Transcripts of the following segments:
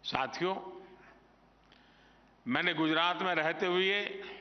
साथियों, मैंने गुजरात में रहते हुए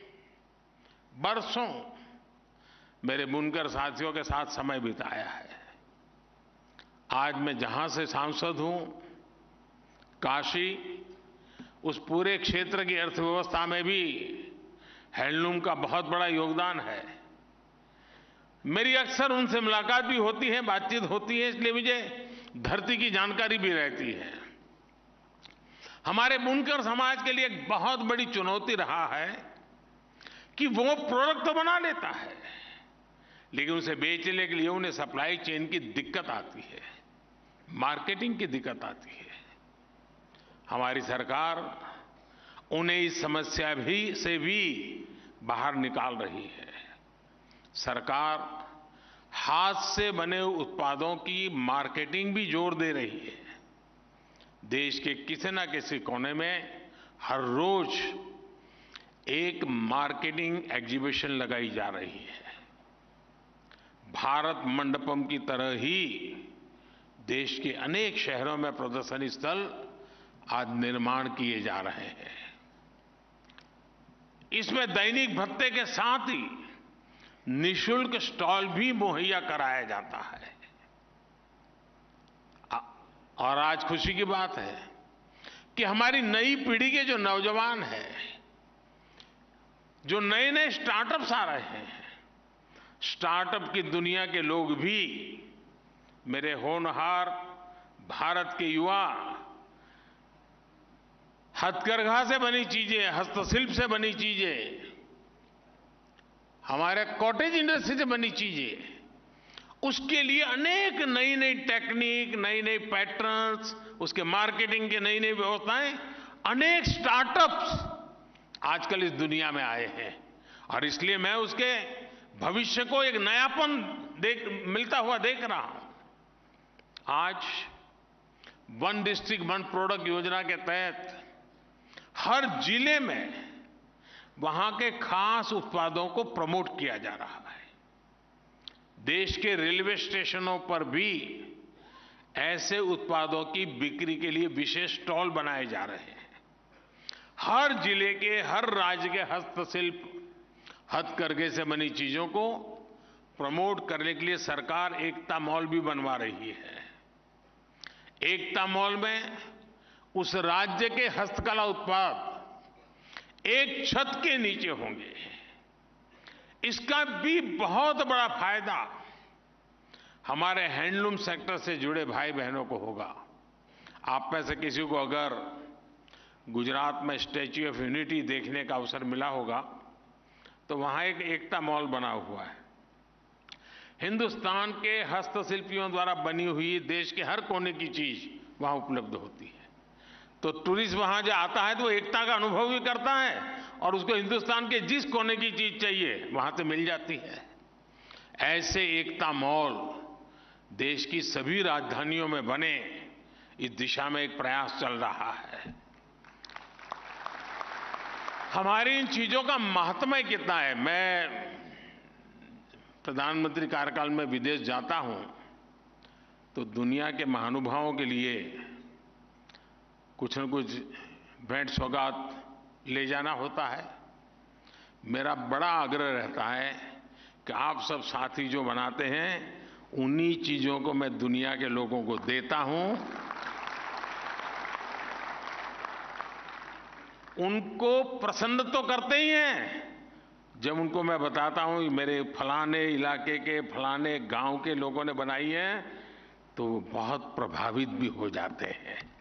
बरसों मेरे बुनकर साथियों के साथ समय बिताया है। आज मैं जहां से सांसद हूं, काशी, उस पूरे क्षेत्र की अर्थव्यवस्था में भी हैंडलूम का बहुत बड़ा योगदान है। मेरी अक्सर उनसे मुलाकात भी होती है, बातचीत होती है, इसलिए मुझे धरती की जानकारी भी रहती है। हमारे बुनकर समाज के लिए एक बहुत बड़ी चुनौती रहा है कि वो प्रोडक्ट तो बना लेता है, लेकिन उसे बेचने के लिए उन्हें सप्लाई चेन की दिक्कत आती है, मार्केटिंग की दिक्कत आती है। हमारी सरकार उन्हें इस समस्या से भी बाहर निकाल रही है। सरकार हाथ से बने उत्पादों की मार्केटिंग भी जोर दे रही है। देश के किसी न किसी कोने में हर रोज एक मार्केटिंग एग्जीबिशन लगाई जा रही है। भारत मंडपम की तरह ही देश के अनेक शहरों में प्रदर्शनी स्थल आज निर्माण किए जा रहे हैं। इसमें दैनिक भत्ते के साथ ही निःशुल्क स्टॉल भी मुहैया कराया जाता है। और आज खुशी की बात है कि हमारी नई पीढ़ी के जो नौजवान हैं, जो नए नए स्टार्टअप्स आ रहे हैं, स्टार्टअप की दुनिया के लोग भी मेरे होनहार भारत के युवा हथकरघा से बनी चीजें, हस्तशिल्प से बनी चीजें, हमारे कॉटेज इंडस्ट्री से बनी चीजें, उसके लिए अनेक नई नई टेक्निक, नई नई पैटर्न्स, उसके मार्केटिंग की नई नई व्यवस्थाएं, अनेक स्टार्टअप्स आजकल इस दुनिया में आए हैं। और इसलिए मैं उसके भविष्य को एक नयापन मिलता हुआ देख रहा हूं। आज वन डिस्ट्रिक्ट वन प्रोडक्ट योजना के तहत हर जिले में वहां के खास उत्पादों को प्रमोट किया जा रहा है। देश के रेलवे स्टेशनों पर भी ऐसे उत्पादों की बिक्री के लिए विशेष स्टॉल बनाए जा रहे हैं। हर जिले के, हर राज्य के हस्तशिल्प, हथकरघे से बनी चीजों को प्रमोट करने के लिए सरकार एकता मॉल भी बनवा रही है। एकता मॉल में उस राज्य के हस्तकला उत्पाद एक छत के नीचे होंगे। इसका भी बहुत बड़ा फायदा हमारे हैंडलूम सेक्टर से जुड़े भाई बहनों को होगा। आप में से किसी को अगर गुजरात में स्टैच्यू ऑफ यूनिटी देखने का अवसर मिला होगा तो वहां एक एकता मॉल बना हुआ है। हिंदुस्तान के हस्तशिल्पियों द्वारा बनी हुई देश के हर कोने की चीज वहां उपलब्ध होती है। तो टूरिस्ट वहां जो आता है तो वो एकता का अनुभव भी करता है और उसको हिंदुस्तान के जिस कोने की चीज चाहिए वहां से मिल जाती है। ऐसे एकता मॉल देश की सभी राजधानियों में बने, इस दिशा में एक प्रयास चल रहा है। हमारी इन चीजों का महात्म्य कितना है। मैं प्रधानमंत्री कार्यकाल में विदेश जाता हूं तो दुनिया के महानुभावों के लिए कुछ न कुछ भेंट सौगात ले जाना होता है। मेरा बड़ा आग्रह रहता है कि आप सब साथी जो बनाते हैं उन्हीं चीजों को मैं दुनिया के लोगों को देता हूं। उनको प्रसन्न तो करते ही हैं जब उनको मैं बताता हूं कि मेरे फलाने इलाके के फलाने गांव के लोगों ने बनाई है, तो वो बहुत प्रभावित भी हो जाते हैं।